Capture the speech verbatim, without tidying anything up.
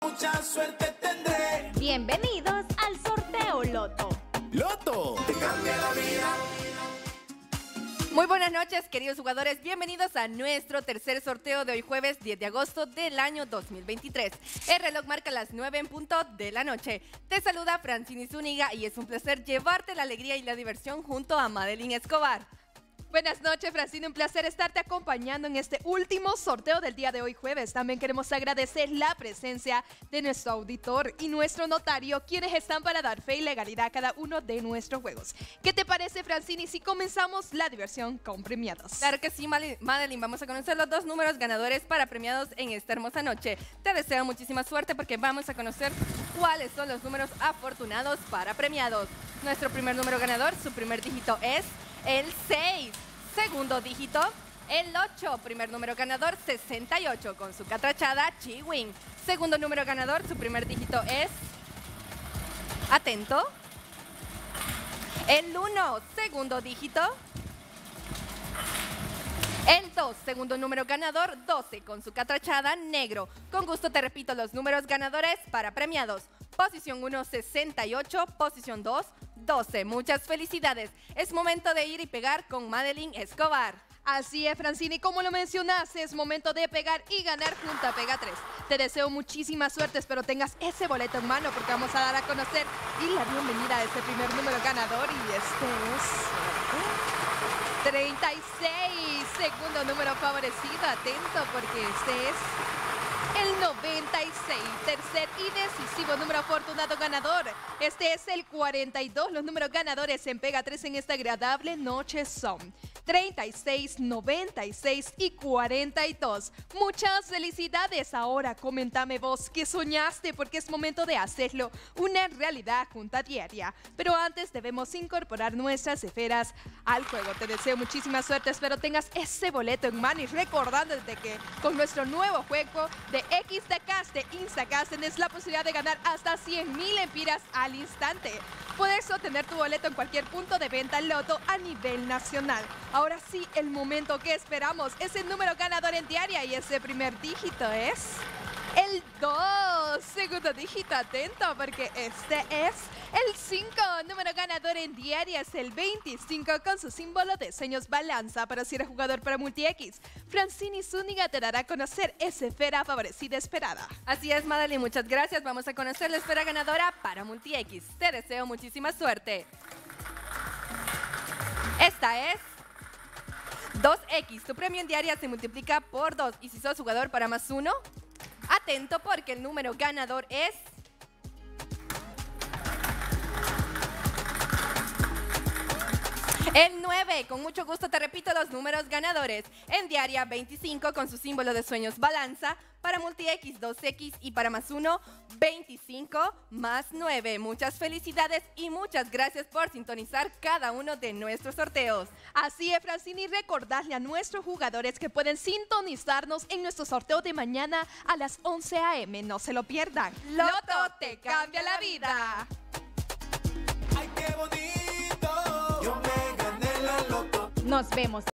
mucha suerte tendré. Bienvenidos al sorteo Loto. Loto te cambia la vida. Muy buenas noches, queridos jugadores. Bienvenidos a nuestro tercer sorteo de hoy jueves diez de agosto del año dos mil veintitrés. El reloj marca las nueve en punto de la noche. Te saluda Francini Zúñiga y es un placer llevarte la alegría y la diversión junto a Madeline Escobar. Buenas noches, Francine, un placer estarte acompañando en este último sorteo del día de hoy jueves. También queremos agradecer la presencia de nuestro auditor y nuestro notario, quienes están para dar fe y legalidad a cada uno de nuestros juegos. ¿Qué te parece, Francine, si comenzamos la diversión con premiados? Claro que sí, Madeline, vamos a conocer los dos números ganadores para premiados en esta hermosa noche. Te deseo muchísima suerte porque vamos a conocer cuáles son los números afortunados para premiados. Nuestro primer número ganador, su primer dígito es el seis. Segundo dígito, el ocho. Primer número ganador, sesenta y ocho, con su catrachada Chiwing. Segundo número ganador, su primer dígito es... Atento. El uno. Segundo dígito. El dos. Segundo número ganador, doce, con su catrachada Negro. Con gusto te repito los números ganadores para premiados. Posición uno, sesenta y ocho. Posición dos, doce. Muchas felicidades. Es momento de ir y pegar con Madeline Escobar. Así es, Francine, como lo mencionaste, es momento de pegar y ganar junto a Pega tres. Te deseo muchísima suerte, espero tengas ese boleto en mano porque vamos a dar a conocer y la bienvenida a este primer número ganador y este es... treinta y seis, segundo número favorecido, atento porque este es... el noventa y seis, tercer y decisivo número afortunado ganador. Este es el cuarenta y dos. Los números ganadores en Pega tres en esta agradable noche son treinta y seis, noventa y seis y cuarenta y dos. Muchas felicidades. Ahora coméntame vos qué soñaste porque es momento de hacerlo una realidad junta diaria. Pero antes debemos incorporar nuestras esferas al juego. Te deseo muchísima suerte. Espero tengas ese boleto en mano y recordándote que con nuestro nuevo juego de X D Cast de Instacast tienes la posibilidad de ganar hasta cien mil empiras al instante. Puedes obtener tu boleto en cualquier punto de venta Loto a nivel nacional. Ahora sí, el momento que esperamos es el número ganador en diaria y ese primer dígito es... el dos. Segundo dígito, atento porque este es el cinco. Número ganador en diaria es el veinticinco con su símbolo de sueños balanza. Pero si eres jugador para Multi-X, Francini Zúñiga te dará a conocer esa esfera favorecida esperada. Así es, Madeline, muchas gracias. Vamos a conocer la esfera ganadora para Multi-X. Te deseo muchísima suerte. Esta es... dos equis. Tu premio en diaria se multiplica por dos. Y si sos jugador para más uno... atento porque el número ganador es... el nueve. Con mucho gusto te repito los números ganadores. En diaria veinticinco con su símbolo de sueños balanza. Para Multi-X dos equis y para más uno, veinticinco más nueve. Muchas felicidades y muchas gracias por sintonizar cada uno de nuestros sorteos. Así es, Francine, y recordarle a nuestros jugadores que pueden sintonizarnos en nuestro sorteo de mañana a las once a eme. No se lo pierdan. Loto te cambia la vida. Ay, qué bonito. Yo me gané la loto. Nos vemos